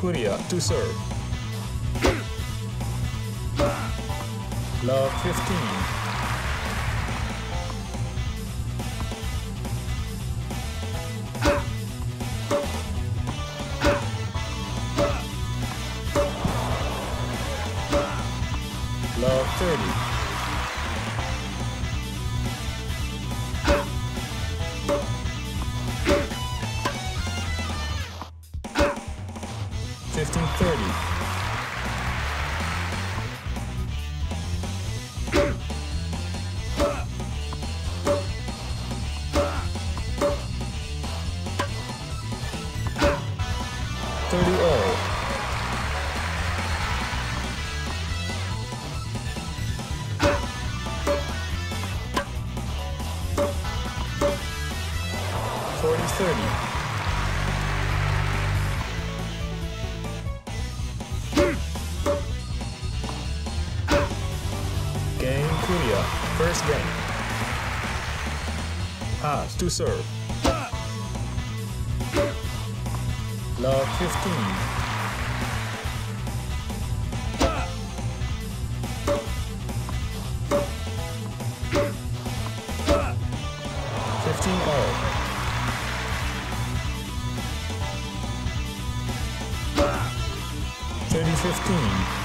Korea to serve. Love 15. Love 30. Fifteen 30. All. 30. Game Korea, first game. Pass to serve. Love 15. All. 30-15.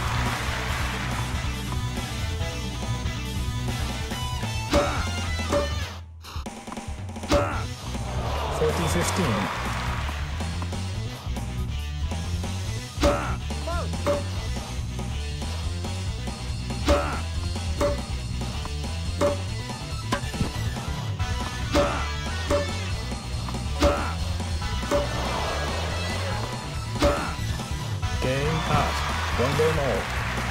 Game passed. One game all.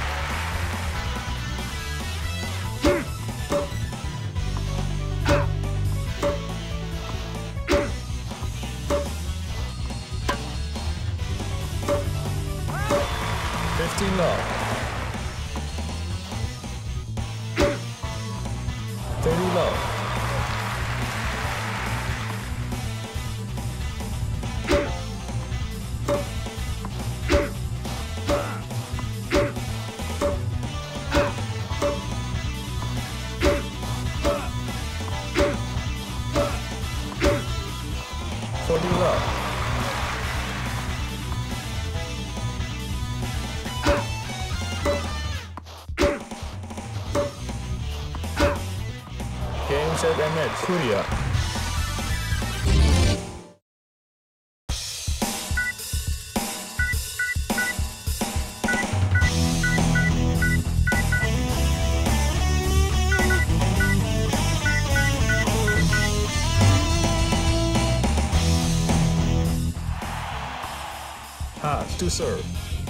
Love. 30 love. Game, set, and match. Korea. Pass to serve.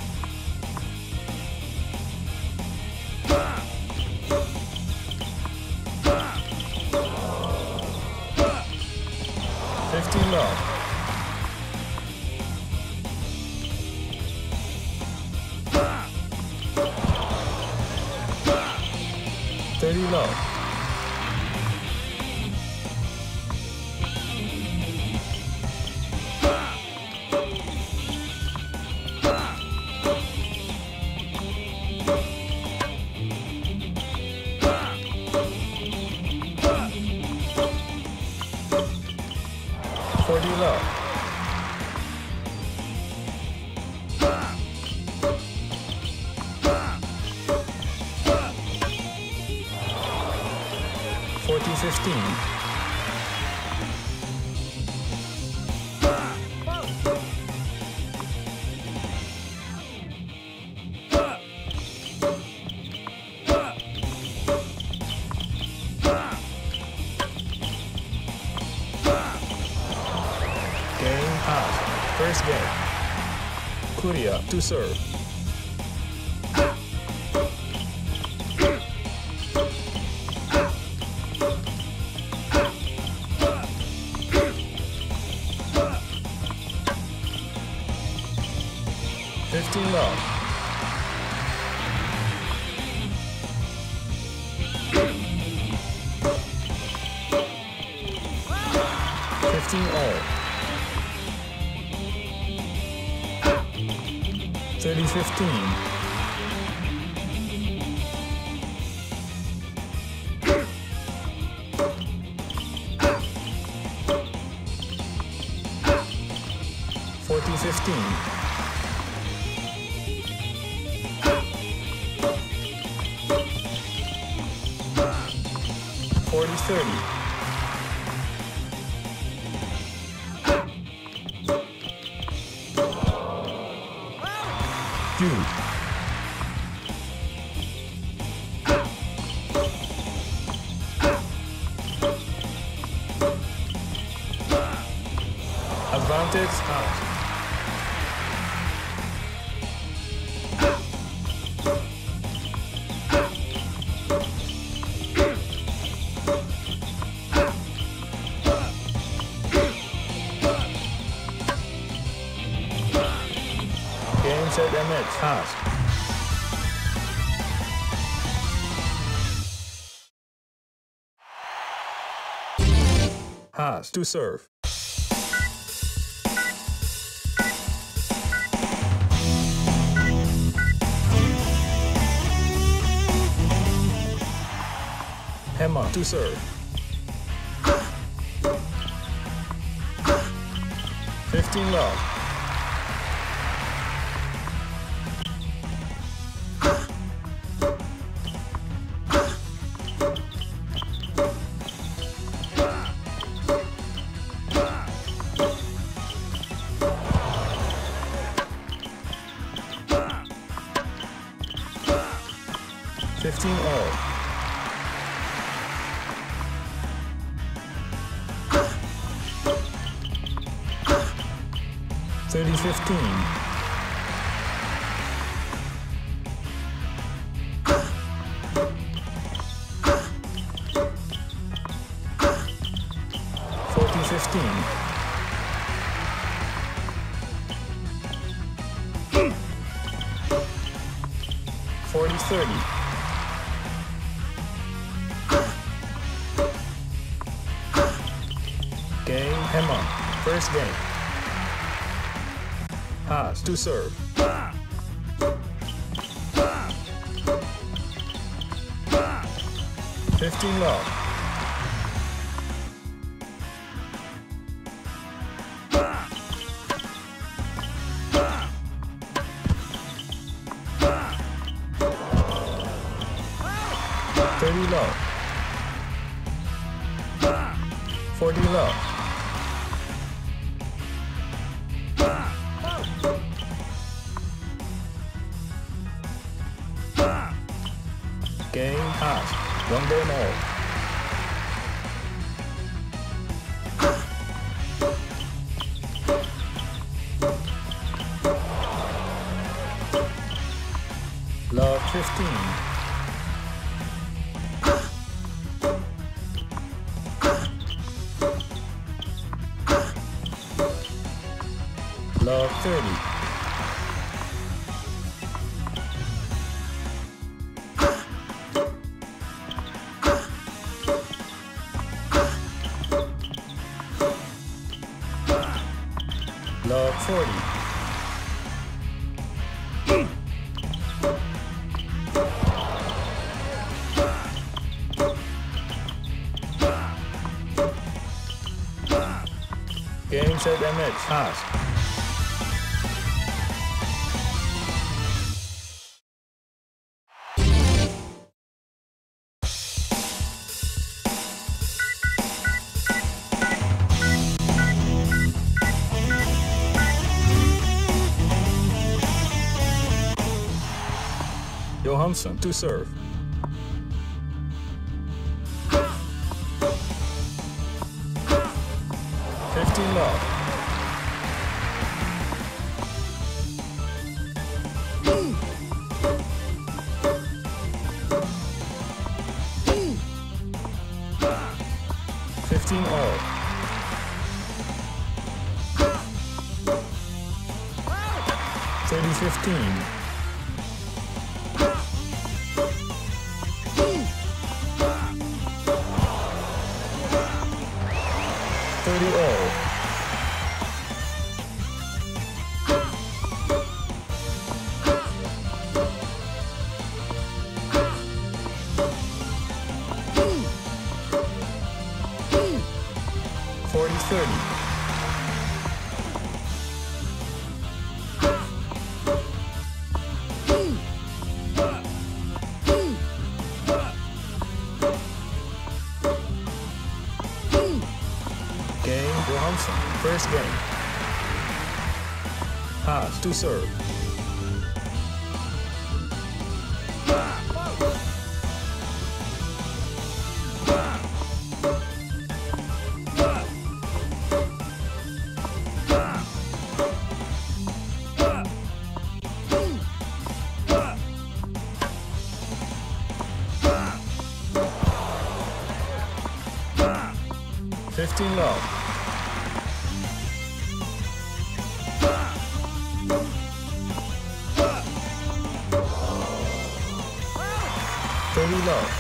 Love. 30 love. 40 love. 40-15. First game. Korea to serve. Love. 15 all. 30-15. 40-15. 40-30. 2. Advantage out. Game, set, and match. Pass. Pass to serve. Hammer to serve. 15 love. All. 30-15. 40-15. 40-30. Game, hammer. First game. Pass to serve. 15 love. 30 love. 40 love. Game, pass. One game all. Love 15. Love 30. Love 40. Game, set, and match. Pass. Johansson to serve. 15 love. 15 all. 30-15. 30 all. 30. Game Johansson, first game. Pass to serve. Fifteen love. Love.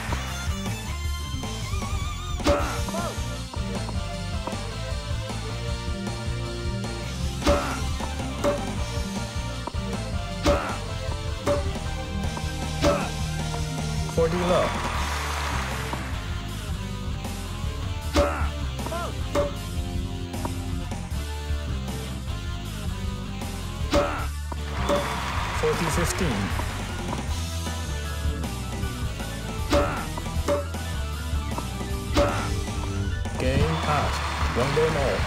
$40 love. $40-15. Game passed. One game all.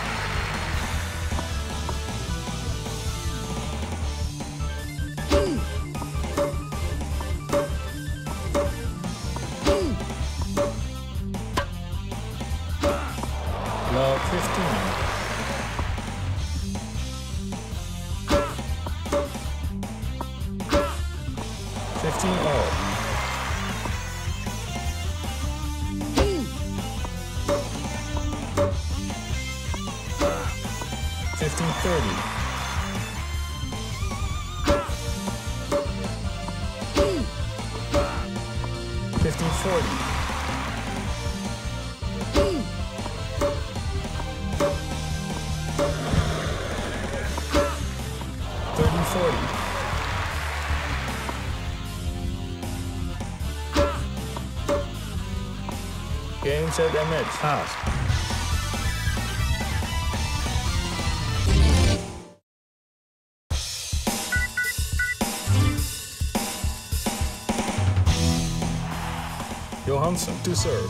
Love 15. All. 15-30. $15-40. $30-40. Game, set, and match. Pass. Johansson to serve.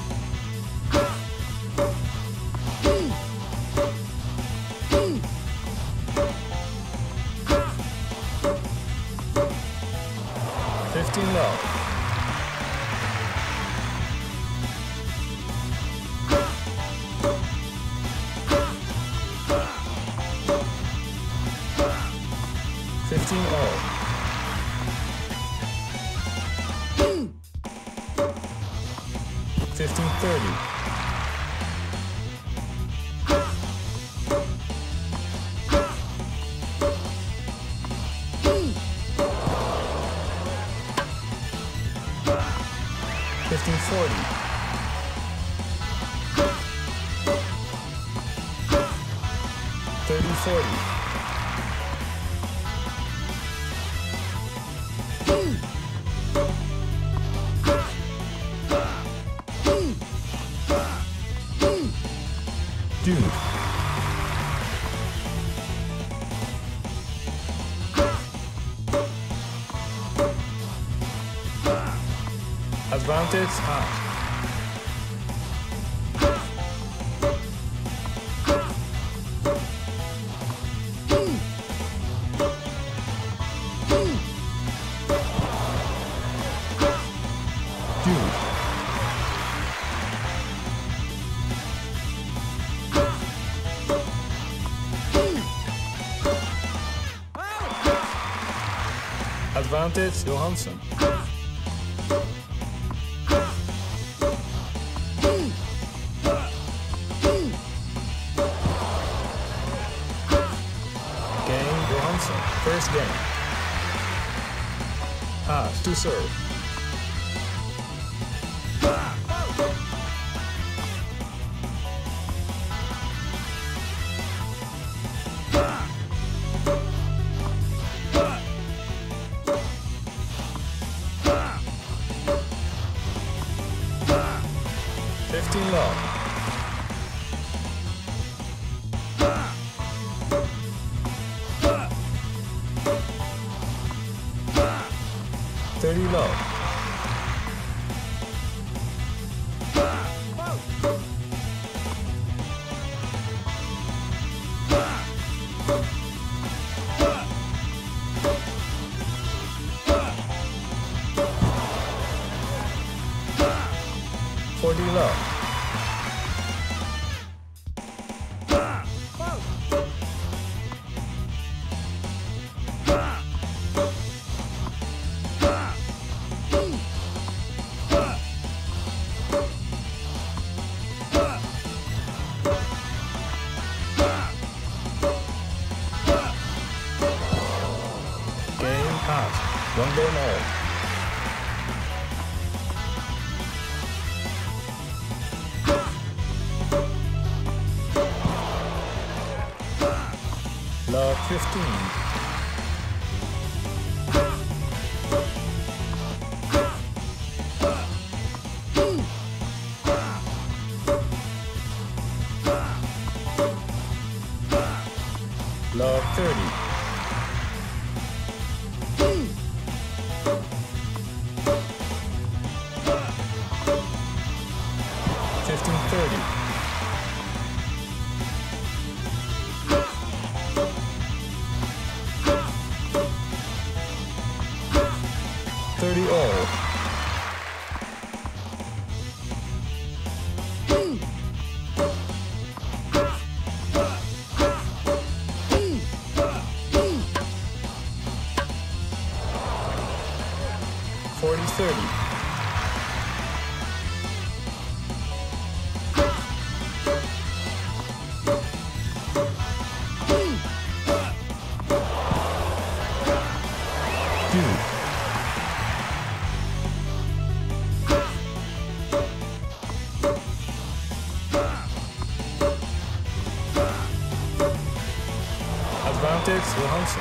$15 love. $15 all. $15-30. $15-40. $30-40. Dude. Advantage half. Dude. Advantage Johansson. Game Johansson, first game. Pass to serve. $15 love. 40 low. Game passed. 1 game all. Love 15. Love 30. All. Advantage Johansson.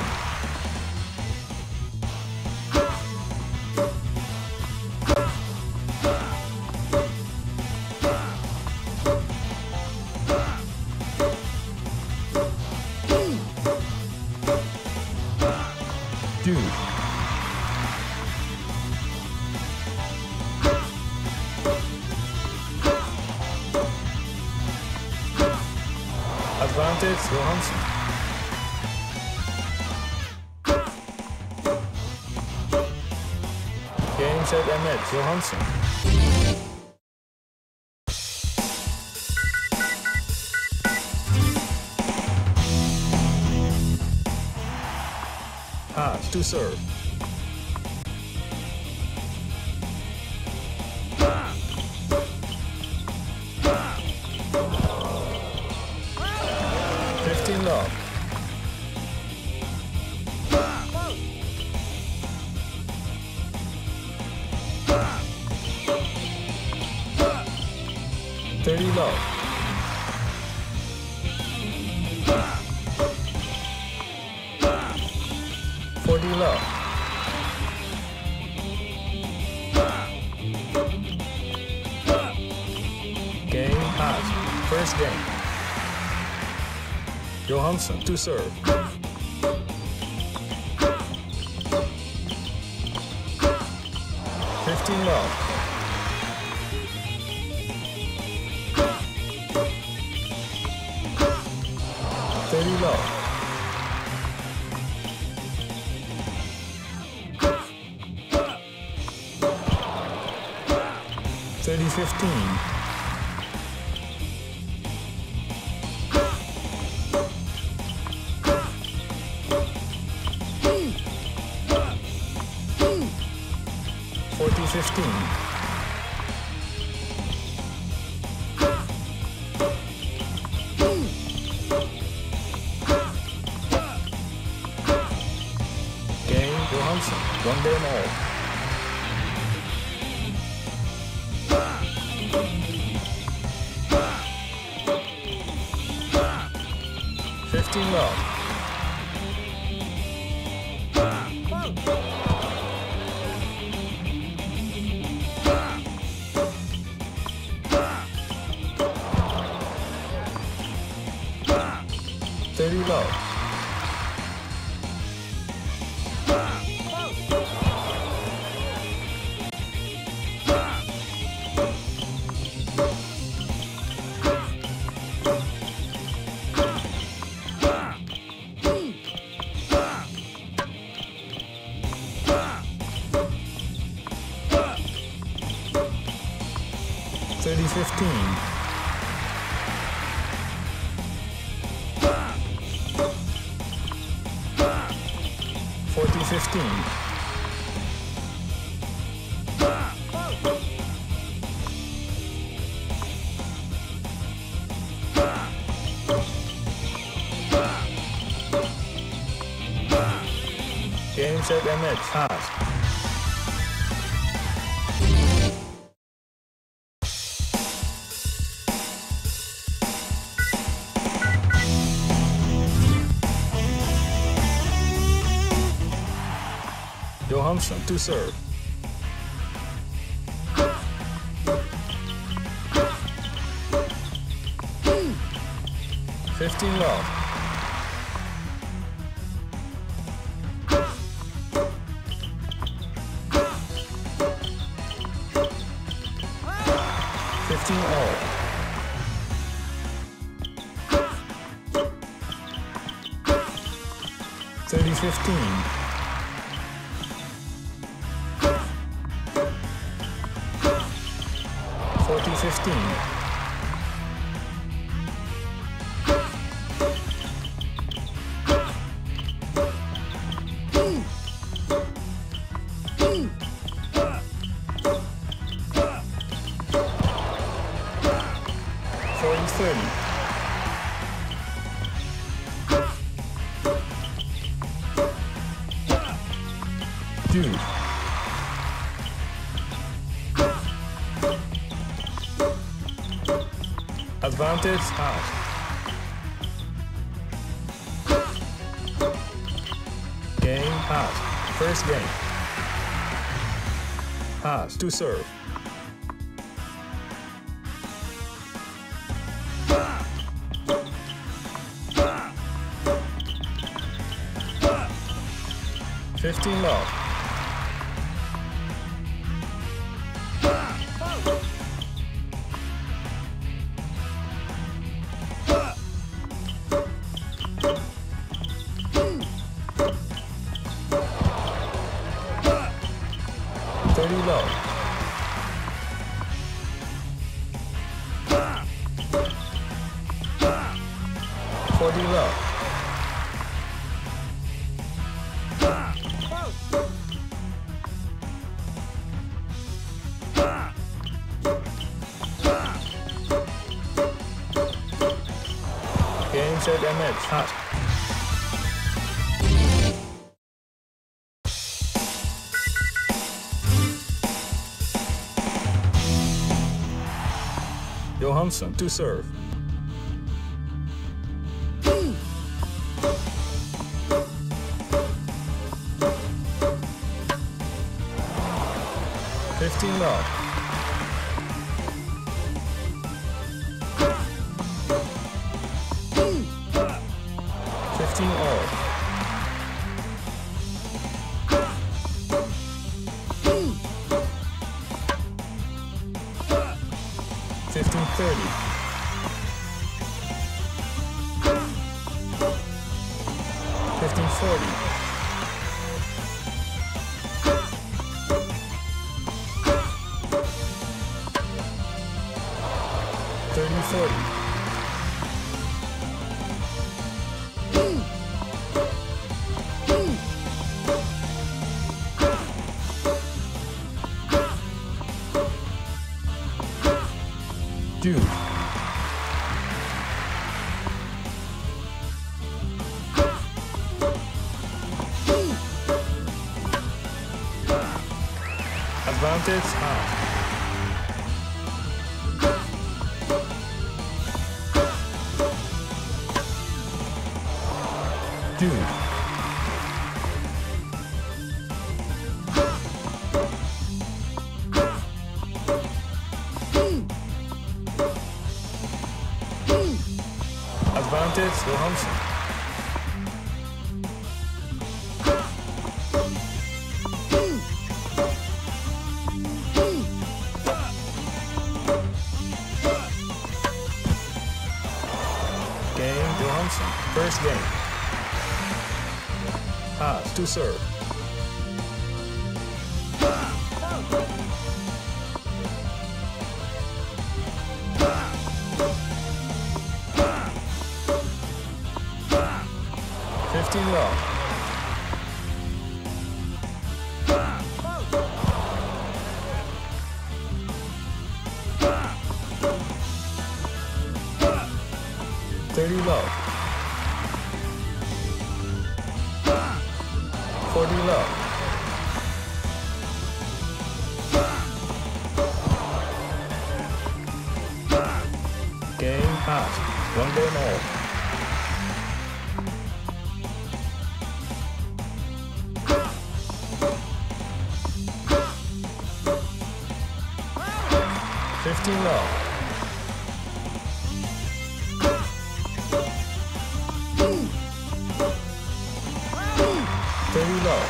Dude. Advantage Johansson. Game set and net Johansson. Pass to serve. Love. $30 love. $40 love. Game pass. First game. Johansson to serve. 15 love. $30 love. 30-15. $40-15. Game Johansson, 1 game all. $15 love. $30 love. 30-15. 40-15. 'Game, set, and match. Pass. Johansson to serve. Fifteen love. All. 30-15. 40-15. 40-30. Dude. Advantage out. Game out. First game. Pass to serve. Fifteen love. Low. 40 low. 'Game, set, and match. Hot. Johansson to serve. Fifteen love. 15 all. 15-30. 15-40. 30-40. 2. Advantage out. 2. Advantage Johansson. Game Johansson. First game. Pass to serve. 15 love. $30 love. 40 love. Game passed. 1 game all. $15 love. 30 love.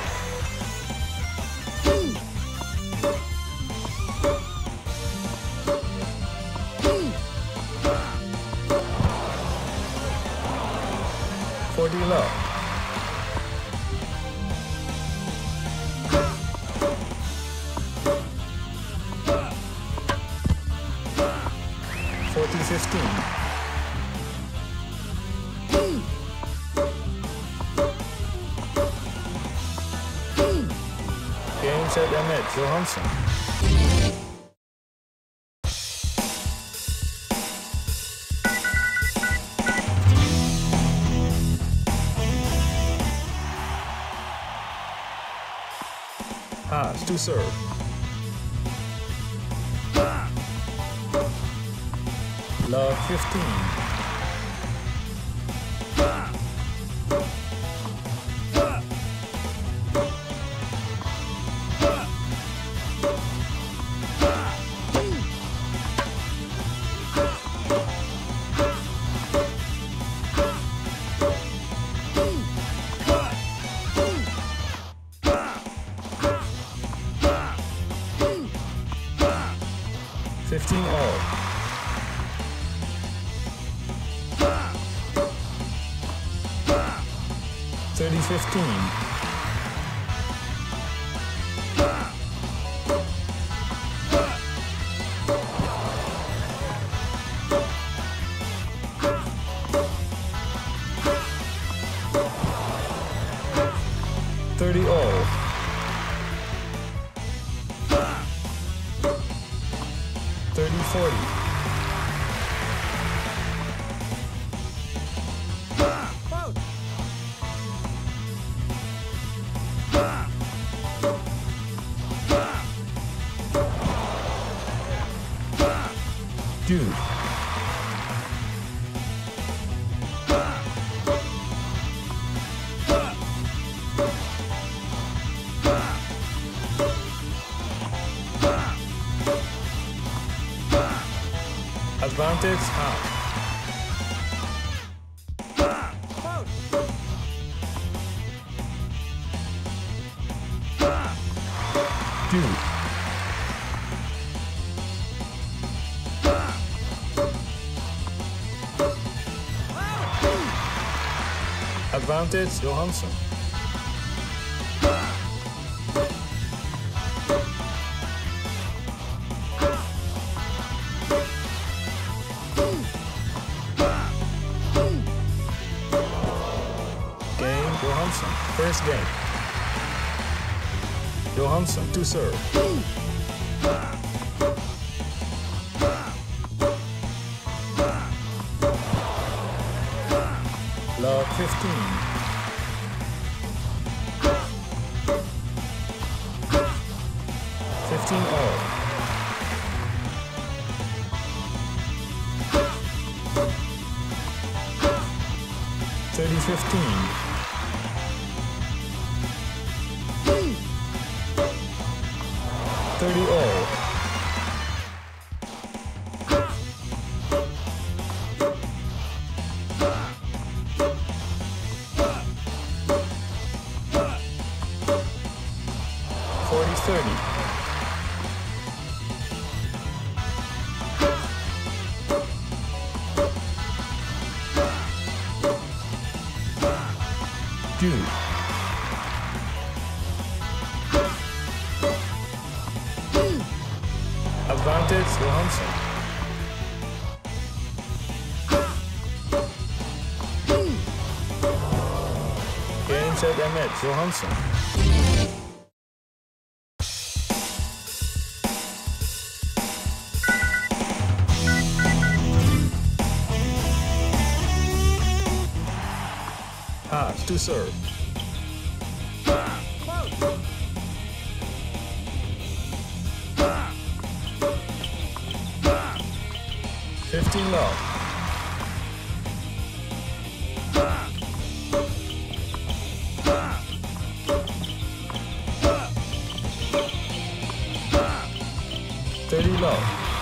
40 love. 40-15. Game, set, and match. Johansson. Pass to serve. Love 15. $15 all. 30-15. $30 all. 30-40. Dude. Advantage half. Dude. Advantage Johansson. Game Johansson. First game. Johansson to serve. Love 15. 15 all. 30-15. 30 all. 40-30. Dude. Advantage Johansson. and match. Johansson. Pass to serve. 15 love. Thirty low.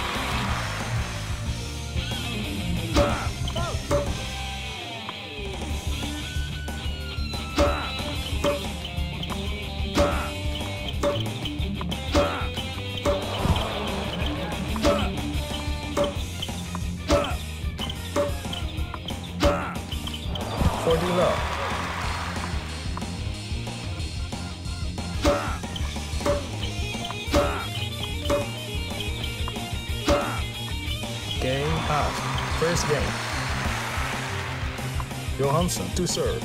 Low. Game pass. First game. Johansson to serve.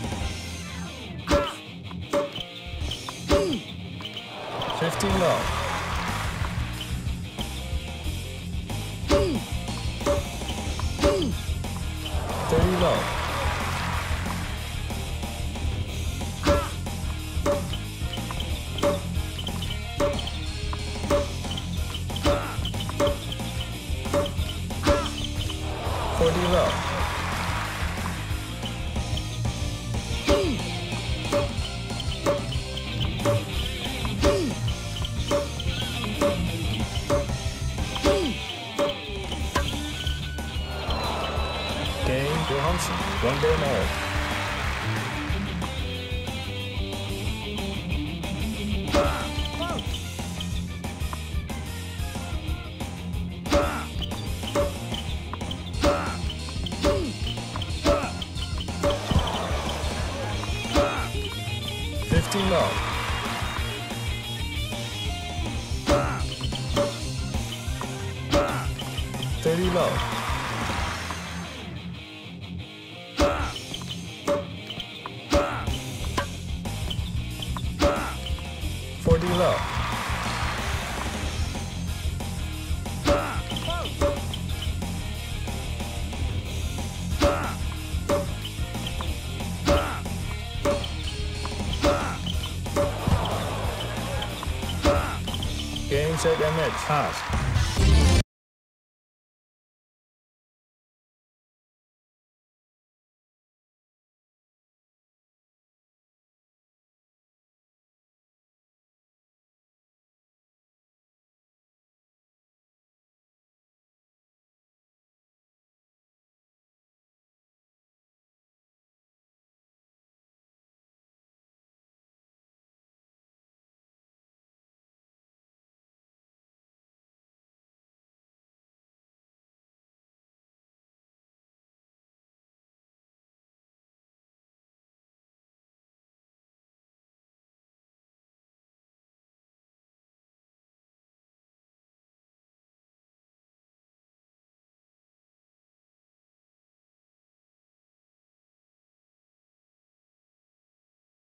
15 low. 30 low. 40 low. Game Johansson, 1 game all. Low. 30 low. 40 low. 7 match. Pass.